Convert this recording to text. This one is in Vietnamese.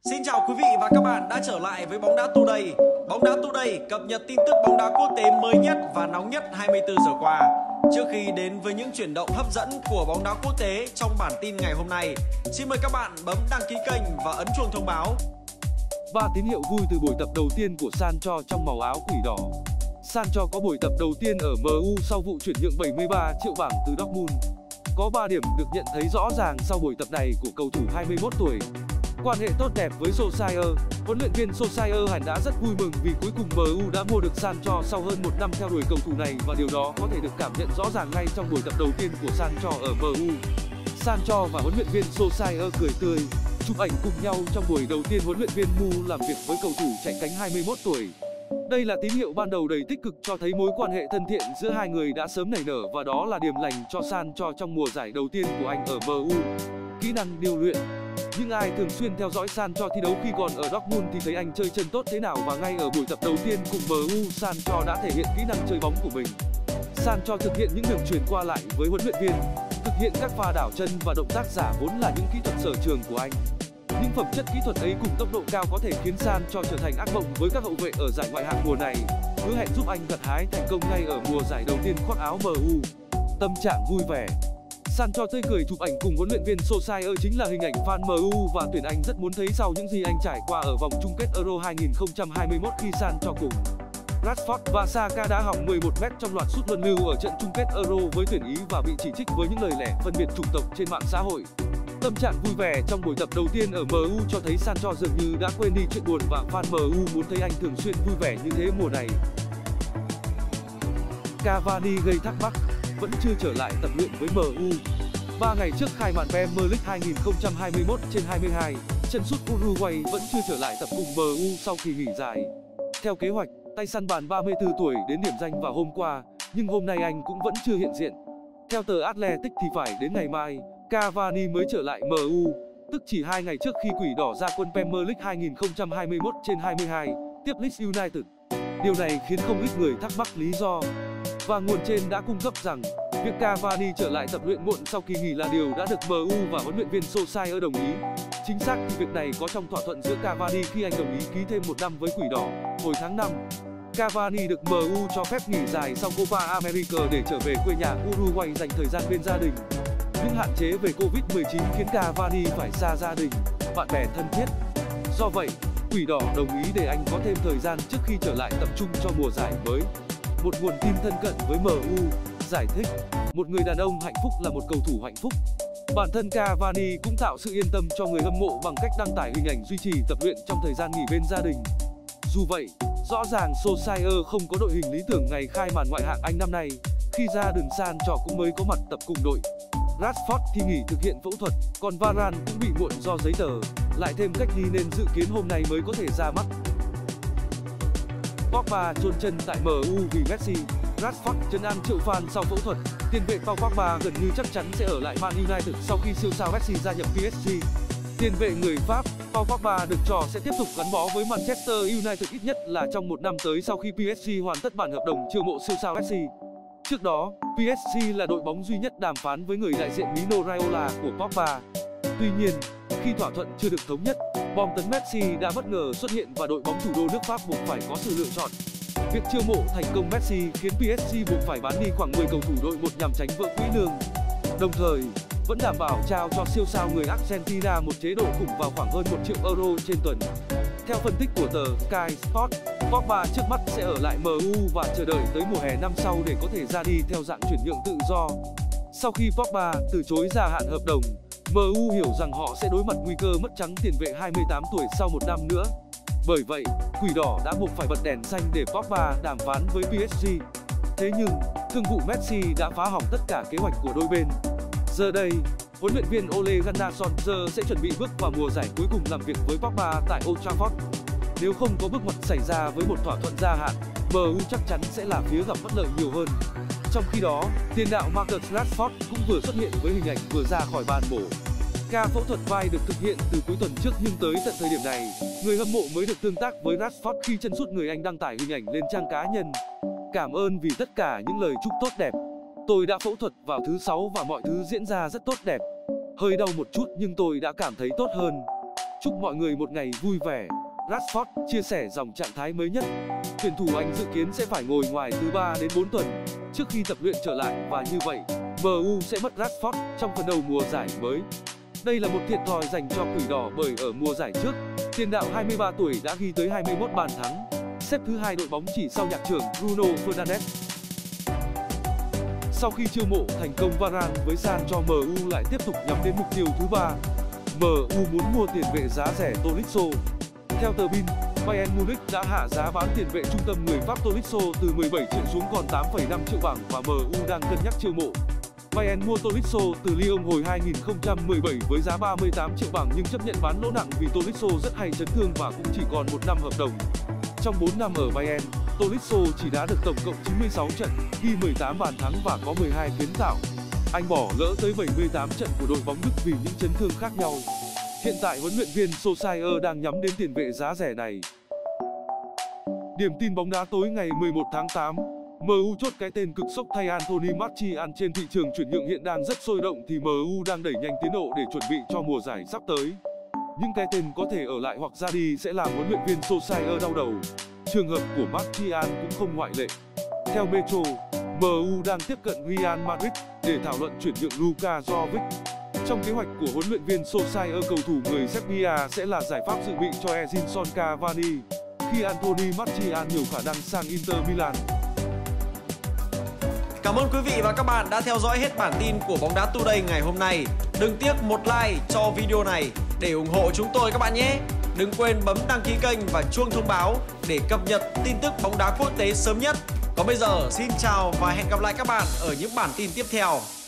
Xin chào quý vị và các bạn đã trở lại với Bóng Đá Today. Bóng Đá Today cập nhật tin tức bóng đá quốc tế mới nhất và nóng nhất 24 giờ qua. Trước khi đến với những chuyển động hấp dẫn của bóng đá quốc tế trong bản tin ngày hôm nay, xin mời các bạn bấm đăng ký kênh và ấn chuông thông báo. Và tín hiệu vui từ buổi tập đầu tiên của Sancho trong màu áo quỷ đỏ. Sancho có buổi tập đầu tiên ở MU sau vụ chuyển nhượng 73 triệu bảng từ Dortmund. Có 3 điểm được nhận thấy rõ ràng sau buổi tập này của cầu thủ 21 tuổi. Quan hệ tốt đẹp với Solskjaer, huấn luyện viên Solskjaer hẳn đã rất vui mừng vì cuối cùng MU đã mua được Sancho sau hơn một năm theo đuổi cầu thủ này, và điều đó có thể được cảm nhận rõ ràng ngay trong buổi tập đầu tiên của Sancho ở MU. Sancho và huấn luyện viên Solskjaer cười tươi, chụp ảnh cùng nhau trong buổi đầu tiên huấn luyện viên MU làm việc với cầu thủ chạy cánh 21 tuổi. Đây là tín hiệu ban đầu đầy tích cực cho thấy mối quan hệ thân thiện giữa hai người đã sớm nảy nở, và đó là điểm lành cho Sancho trong mùa giải đầu tiên của anh ở MU. Kỹ năng điêu luyện. Những ai thường xuyên theo dõi Sancho thi đấu khi còn ở Dortmund thì thấy anh chơi chân tốt thế nào, và ngay ở buổi tập đầu tiên cùng MU, Sancho đã thể hiện kỹ năng chơi bóng của mình. Sancho thực hiện những đường chuyền qua lại với huấn luyện viên, thực hiện các pha đảo chân và động tác giả vốn là những kỹ thuật sở trường của anh. Những phẩm chất kỹ thuật ấy cùng tốc độ cao có thể khiến Sancho trở thành ác mộng với các hậu vệ ở giải ngoại hạng mùa này, hứa hẹn giúp anh gặt hái thành công ngay ở mùa giải đầu tiên khoác áo MU. Tâm trạng vui vẻ. Sancho tươi cười chụp ảnh cùng huấn luyện viên Solskjaer chính là hình ảnh fan MU và tuyển Anh rất muốn thấy sau những gì anh trải qua ở vòng chung kết Euro 2021 khi Sancho cùng Rashford và Saka đá hỏng 11m trong loạt sút luân lưu ở trận chung kết Euro với tuyển Ý và bị chỉ trích với những lời lẽ phân biệt chủng tộc trên mạng xã hội. Tâm trạng vui vẻ trong buổi tập đầu tiên ở MU cho thấy Sancho dường như đã quên đi chuyện buồn, và fan MU muốn thấy anh thường xuyên vui vẻ như thế mùa này. Cavani gây thắc mắc, vẫn chưa trở lại tập luyện với MU. 3 ngày trước khai màn Premier League 2021/22, chân sút Uruguay vẫn chưa trở lại tập cùng MU sau kỳ nghỉ dài. Theo kế hoạch, tay săn bàn 34 tuổi đến điểm danh vào hôm qua, nhưng hôm nay anh cũng vẫn chưa hiện diện. Theo tờ Athletic thì phải đến ngày mai, Cavani mới trở lại MU, tức chỉ 2 ngày trước khi Quỷ Đỏ ra quân Premier League 2021/22 tiếp Leeds United. Điều này khiến không ít người thắc mắc lý do, và nguồn trên đã cung cấp rằng việc Cavani trở lại tập luyện muộn sau kỳ nghỉ là điều đã được MU và huấn luyện viên Solskjaer đồng ý. Chính xác thì việc này có trong thỏa thuận giữa Cavani khi anh đồng ý ký thêm 1 năm với Quỷ Đỏ. Hồi tháng 5, Cavani được MU cho phép nghỉ dài sau Copa America để trở về quê nhà Uruguay dành thời gian bên gia đình. Những hạn chế về Covid-19 khiến Cavani phải xa gia đình, bạn bè thân thiết. Do vậy, Quỷ Đỏ đồng ý để anh có thêm thời gian trước khi trở lại tập trung cho mùa giải mới. Một nguồn tin thân cận với MU giải thích, một người đàn ông hạnh phúc là một cầu thủ hạnh phúc. Bản thân Cavani cũng tạo sự yên tâm cho người hâm mộ bằng cách đăng tải hình ảnh duy trì tập luyện trong thời gian nghỉ bên gia đình. Dù vậy, rõ ràng Solskjaer không có đội hình lý tưởng ngày khai màn ngoại hạng Anh năm nay. Khi ra đường, Sancho cũng mới có mặt tập cùng đội. Rashford thì nghỉ thực hiện phẫu thuật, còn Varane cũng bị muộn do giấy tờ, lại thêm cách ly nên dự kiến hôm nay mới có thể ra mắt. Pogba chôn chân tại MU vì Messi. Rashford trấn an triệu fan sau phẫu thuật. Tiền vệ Paul Pogba gần như chắc chắn sẽ ở lại Man United sau khi siêu sao Messi gia nhập PSG. Tiền vệ người Pháp, Paul Pogba được cho sẽ tiếp tục gắn bó với Manchester United ít nhất là trong 1 năm tới sau khi PSG hoàn tất bản hợp đồng chiêu mộ siêu sao Messi. Trước đó, PSG là đội bóng duy nhất đàm phán với người đại diện Mino Raiola của Pogba. Tuy nhiên, khi thỏa thuận chưa được thống nhất, bom tấn Messi đã bất ngờ xuất hiện và đội bóng thủ đô nước Pháp buộc phải có sự lựa chọn. Việc chiêu mộ thành công Messi khiến PSG buộc phải bán đi khoảng 10 cầu thủ đội một nhằm tránh vỡ quỹ lương. Đồng thời, vẫn đảm bảo trao cho siêu sao người Argentina một chế độ khủng vào khoảng hơn 1 triệu euro trên tuần. Theo phân tích của tờ Sky Sports, Pogba trước mắt sẽ ở lại MU và chờ đợi tới mùa hè năm sau để có thể ra đi theo dạng chuyển nhượng tự do. Sau khi Pogba từ chối gia hạn hợp đồng, MU hiểu rằng họ sẽ đối mặt nguy cơ mất trắng tiền vệ 28 tuổi sau 1 năm nữa. Bởi vậy, Quỷ Đỏ đã buộc phải bật đèn xanh để Pogba đàm phán với PSG. Thế nhưng, thương vụ Messi đã phá hỏng tất cả kế hoạch của đôi bên. Giờ đây, huấn luyện viên Ole Gunnar Solskjaer sẽ chuẩn bị bước vào mùa giải cuối cùng làm việc với Pogba tại Old Trafford. Nếu không có bước ngoặt xảy ra với một thỏa thuận gia hạn, MU chắc chắn sẽ là phía gặp bất lợi nhiều hơn. Trong khi đó, tiền đạo Marcus Rashford cũng vừa xuất hiện với hình ảnh vừa ra khỏi bàn mổ. Ca phẫu thuật vai được thực hiện từ cuối tuần trước, nhưng tới tận thời điểm này, người hâm mộ mới được tương tác với Rashford khi chân sút người Anh đăng tải hình ảnh lên trang cá nhân. Cảm ơn vì tất cả những lời chúc tốt đẹp. Tôi đã phẫu thuật vào thứ Sáu và mọi thứ diễn ra rất tốt đẹp. Hơi đau một chút nhưng tôi đã cảm thấy tốt hơn. Chúc mọi người một ngày vui vẻ. Rashford chia sẻ dòng trạng thái mới nhất. Tuyển thủ Anh dự kiến sẽ phải ngồi ngoài từ 3 đến 4 tuần trước khi tập luyện trở lại, và như vậy, MU sẽ mất Rashford trong phần đầu mùa giải mới. Đây là một thiệt thòi dành cho Quỷ Đỏ, bởi ở mùa giải trước, tiền đạo 23 tuổi đã ghi tới 21 bàn thắng, xếp thứ 2 đội bóng chỉ sau nhạc trưởng Bruno Fernandes. Sau khi chiêu mộ thành công Varane với San cho MU lại tiếp tục nhắm đến mục tiêu thứ 3. MU muốn mua tiền vệ giá rẻ Tolisso. Theo tờ Bild, Bayern Munich đã hạ giá bán tiền vệ trung tâm người Pháp Tolisso từ 17 triệu xuống còn 8,5 triệu bảng, và MU đang cân nhắc chiêu mộ. Bayern mua Tolisso từ Lyon hồi 2017 với giá 38 triệu bảng nhưng chấp nhận bán lỗ nặng vì Tolisso rất hay chấn thương và cũng chỉ còn 1 năm hợp đồng. Trong 4 năm ở Bayern, Tolisso chỉ đá được tổng cộng 96 trận, ghi 18 bàn thắng và có 12 kiến tạo. Anh bỏ lỡ tới 78 trận của đội bóng Đức vì những chấn thương khác nhau. Hiện tại huấn luyện viên Solskjaer đang nhắm đến tiền vệ giá rẻ này. Điểm tin bóng đá tối ngày 11 tháng 8. MU chốt cái tên cực sốc thay Anthony Martial. Trên thị trường chuyển nhượng hiện đang rất sôi động thì MU đang đẩy nhanh tiến độ để chuẩn bị cho mùa giải sắp tới. Những cái tên có thể ở lại hoặc ra đi sẽ làm huấn luyện viên Solskjaer đau đầu. Trường hợp của Martial cũng không ngoại lệ. Theo Metro, MU đang tiếp cận Real Madrid để thảo luận chuyển nhượng Luka Jovic. Trong kế hoạch của huấn luyện viên Solskjaer, cầu thủ người Serbia sẽ là giải pháp dự bị cho Edinson Cavani, khi Anthony Martial nhiều khả năng sang Inter Milan. Cảm ơn quý vị và các bạn đã theo dõi hết bản tin của Bóng Đá Today ngày hôm nay. Đừng tiếc một like cho video này để ủng hộ chúng tôi các bạn nhé. Đừng quên bấm đăng ký kênh và chuông thông báo để cập nhật tin tức bóng đá quốc tế sớm nhất. Còn bây giờ, xin chào và hẹn gặp lại các bạn ở những bản tin tiếp theo.